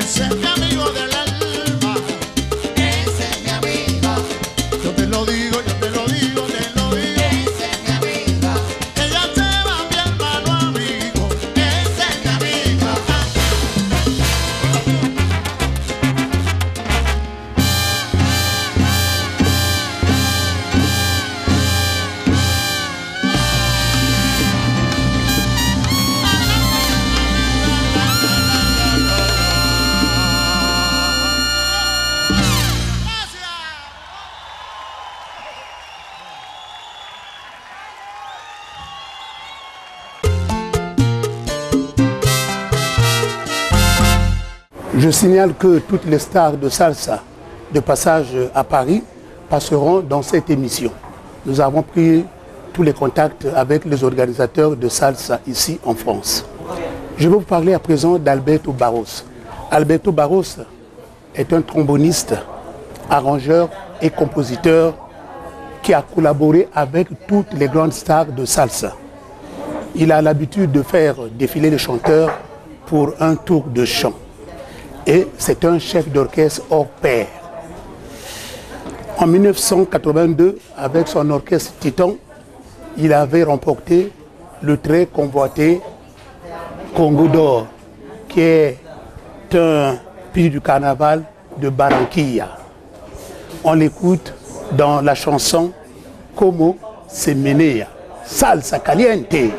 Ese es mi amigo del alma. Ese es mi amigo. Yo te lo digo, yo te lo digo, te lo digo. Ese es mi amigo. Ella se va mi hermano amigo. Ese es mi amigo. Je signale que toutes les stars de salsa de passage à Paris passeront dans cette émission. Nous avons pris tous les contacts avec les organisateurs de salsa ici en France. Je vais vous parler à présent d'Alberto Barros. Alberto Barros est un tromboniste, arrangeur et compositeur qui a collaboré avec toutes les grandes stars de salsa. Il a l'habitude de faire défiler les chanteurs pour un tour de chant. Et c'est un chef d'orchestre hors pair. En 1982, avec son orchestre Titan, il avait remporté le très convoité Congo d'Or, qui est un prix du carnaval de Barranquilla. On l'écoute dans la chanson Como se menea, salsa caliente. 1, 2,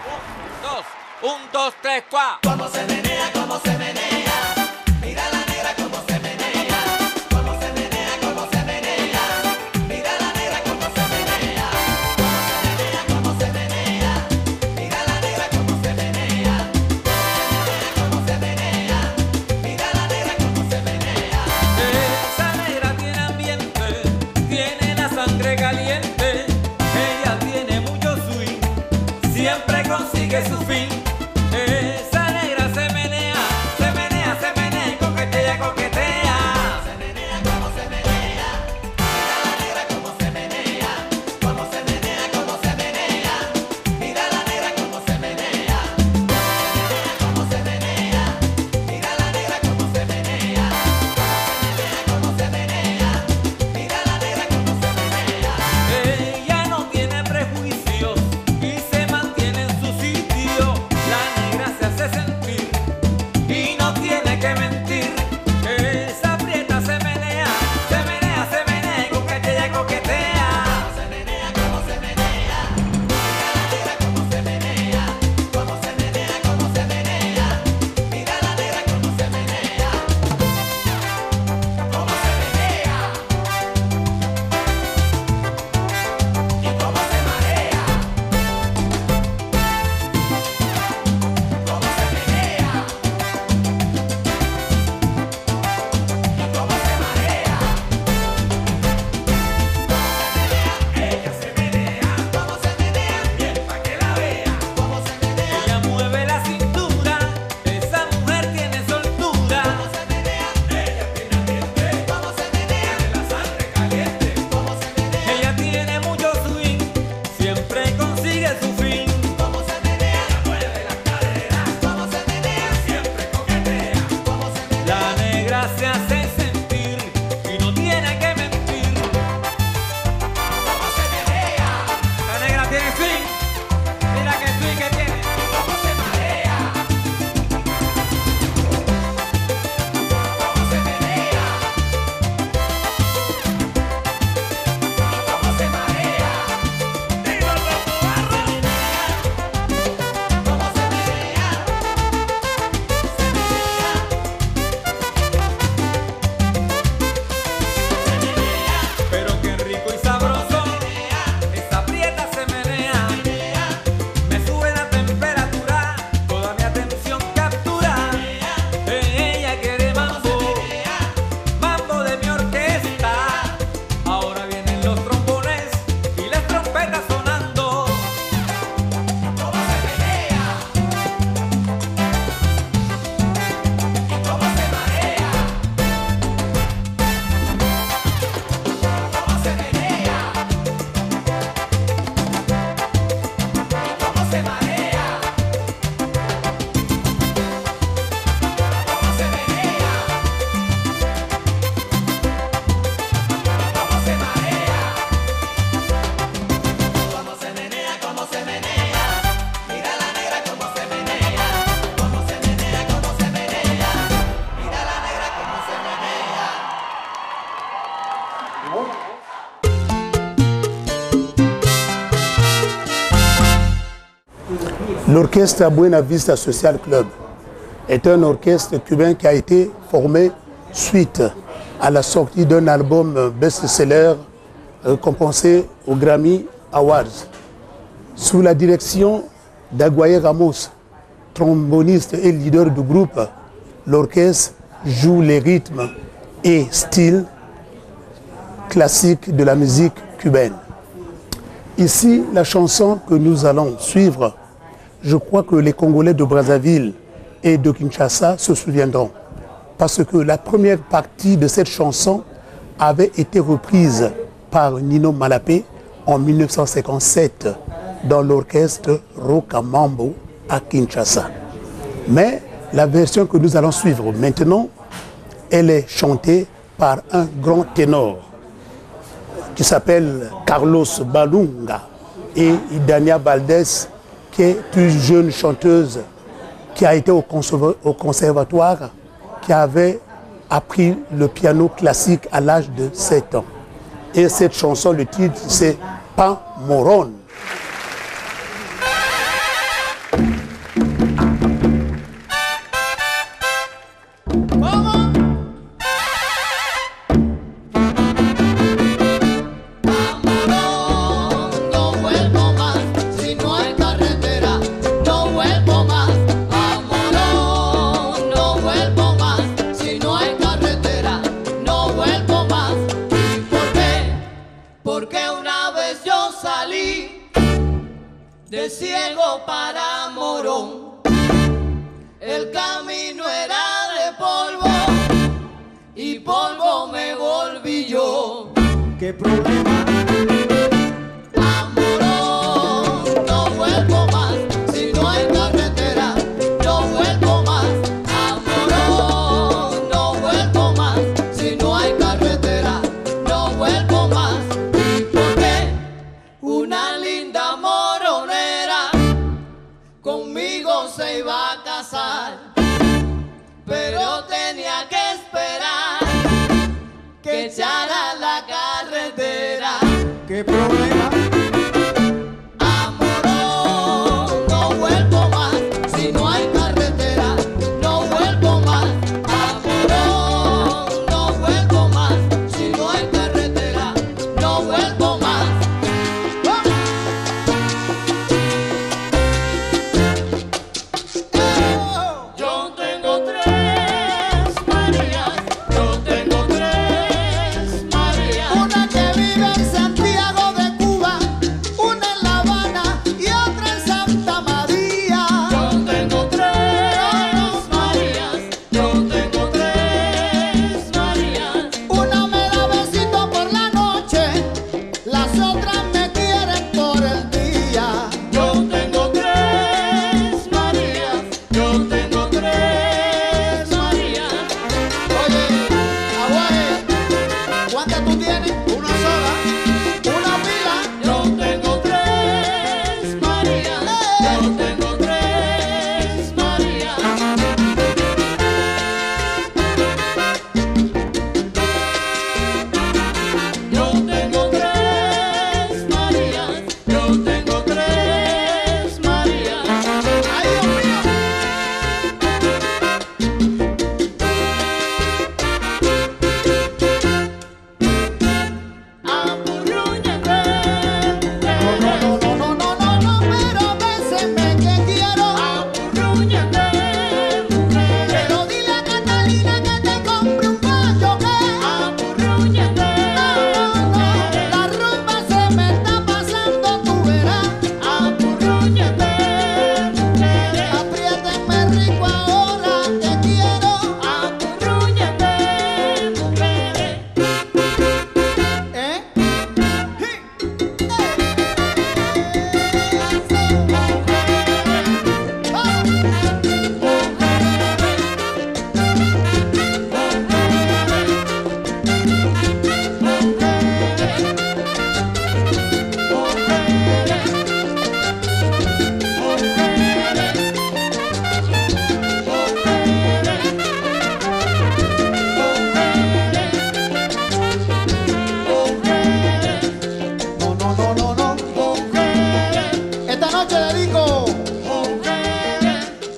3, 4. Como se menea, como se menea. Mira la negra como se menea. Como se menea, como se menea. Mira la negra como se menea. Como se menea, como se menea. Mira la negra como se menea. Como se menea, mira la negra como se menea. Esa negra tiene ambiente, tiene la sangre caliente. Ella tiene mucho swing, siempre consigue su fin. Esa negra se menea, se menea, se menea y coquetea, coquetea. Se menea como se menea. Mira la negra como se menea. Como se menea, como se menea. Mira la negra como se menea. Como se menea, mira la negra como se menea. Como se menea, mira la negra como se menea. Ella no tiene prejuicios y se mantiene en su sitio. La L'orchestre Buena Vista Social Club est un orchestre cubain qui a été formé suite à la sortie d'un album best-seller récompensé au Grammy Awards. Sous la direction d'Aguaye Ramos, tromboniste et leader du groupe, l'orchestre joue les rythmes et styles classiques de la musique cubaine. Ici, la chanson que nous allons suivre, je crois que les Congolais de Brazzaville et de Kinshasa se souviendront. Parce que la première partie de cette chanson avait été reprise par Nino Malapé en 1957 dans l'orchestre Rocamambo à Kinshasa. Mais la version que nous allons suivre maintenant, elle est chantée par un grand ténor qui s'appelle Carlos Balunga et Idania Valdés, qui est une jeune chanteuse qui a été au conservatoire, qui avait appris le piano classique à l'âge de 7 ans. Et cette chanson, le titre, c'est Pan Moron. De ciego para Morón, el camino era de polvo y polvo me volví yo. ¿Qué problema? A Morón no vuelvo más si no hay carretera, no vuelvo más. A Morón no vuelvo más si no hay carretera, no vuelvo más. ¿Y por qué? Una linda moronera conmigo se iba a casar, pero tenía que esperar que echara la carretera. ¿Qué problema? A Morón no vuelvo más si no hay carretera, no vuelvo más. A Morón no vuelvo más si no hay carretera, no vuelvo más. Yo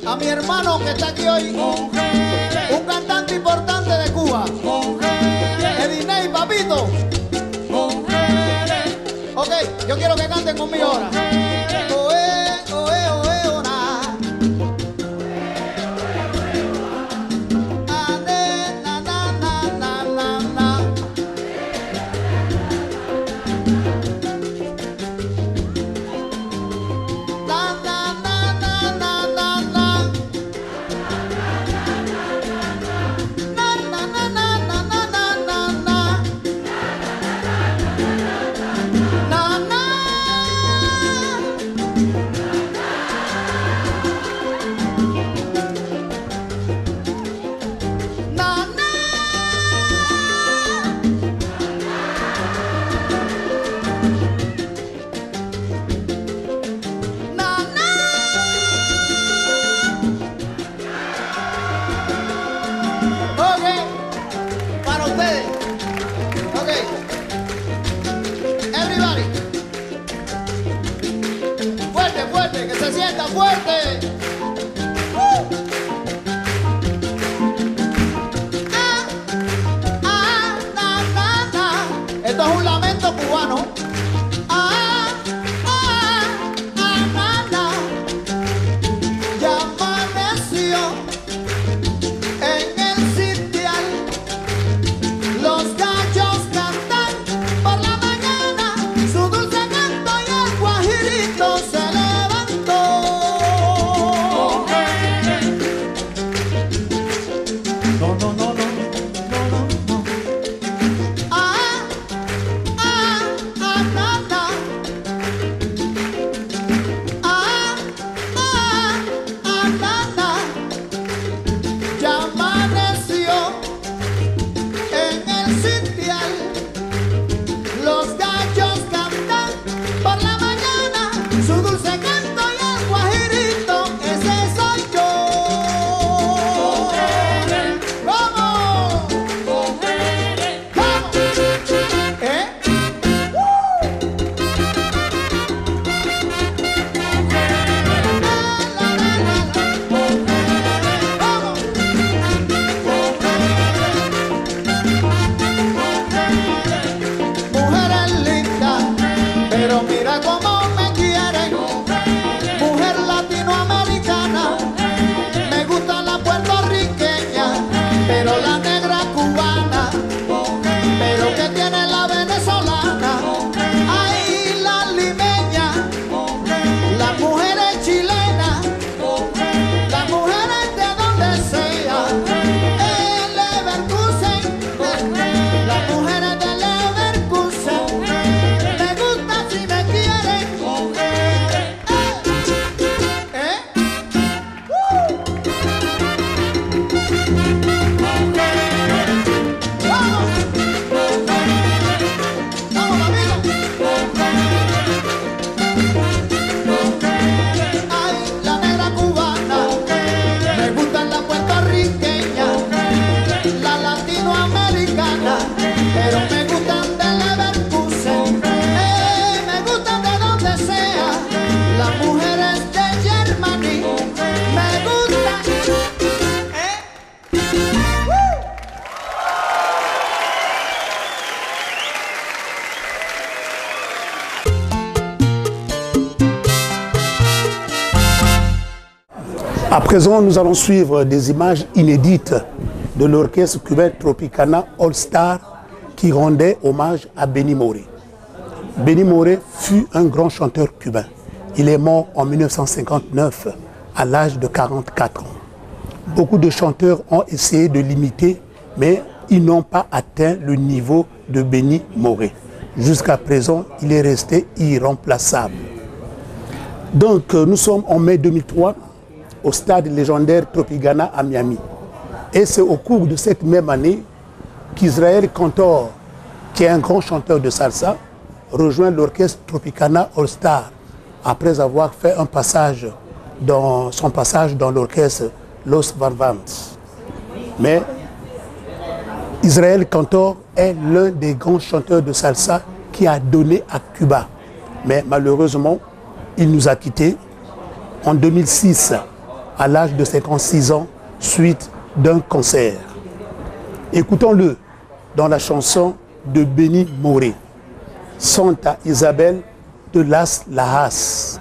a mi hermano que está aquí hoy, un cantante importante de Cuba, Ediney, papito. Ok, yo quiero que canten conmigo ahora. Oe, oe, oe, ora. Ane, na, na, na, na, na, na. Na, na, na, na, na, na, na. Na, na, na, na, na, na, na, na. Na, na. Na, na. Na, na. Ok, para ustedes. Ok, everybody. Fuerte, fuerte, que se sienta fuerte. Ah, ah, na, na, na. Esto es un lamento cubano. Ah, ah, ah, na, na. Ya amaneció en el sitial. Los gallos cantan por la mañana, su dulce canto y el guajirito se levantó. No, no, no, no, no, no, no. Ah, ah, ah, na, na. Ah, ah, ah, na, na. Ya amaneció en el sitial. Los gallos cantan por la mañana, su dulce canto y el guajirito, ese soy yo. ¡Vamos! ¡Vamos! ¿Eh? ¡Vamos! Mujeres lindas, pero mira cómo me quieren. Mujer latinoamericana, me gusta la puertorriqueña, pero la negra cubana, pero que tiene la venezolana. Ay, la limeña, las mujeres chilenas, las mujeres de donde sea. El Leverkusen, las mujeres de Leverkusen, me gusta si me quieren. ¿Eh? ¡Vamos! ¡Vamos, amigo! Ay, la negra cubana, me gustan la puertorriqueña, la latinoamericana, pero me gustan de Leverkusen, me gustan de donde sea, las mujeres de Germany, me gustan, À présent, nous allons suivre des images inédites de l'orchestre cubain Tropicana All Star qui rendait hommage à Benny Moré. Benny Moré fut un grand chanteur cubain. Il est mort en 1959 à l'âge de 44 ans. Beaucoup de chanteurs ont essayé de l'imiter, mais ils n'ont pas atteint le niveau de Benny Moré. Jusqu'à présent, il est resté irremplaçable. Donc, nous sommes en mai 2003 au stade légendaire Tropicana à Miami. Et c'est au cours de cette même année qu'Israël Cantor, qui est un grand chanteur de salsa, rejoint l'orchestre Tropicana All Star après avoir fait un passage son passage dans l'orchestre Los Varvans. Mais Israël Cantor est l'un des grands chanteurs de salsa qui a donné à Cuba. Mais malheureusement, il nous a quittés en 2006 à l'âge de 56 ans suite d'un cancer. Écoutons-le dans la chanson de Benny Moré, Santa Isabel de Las Lajas.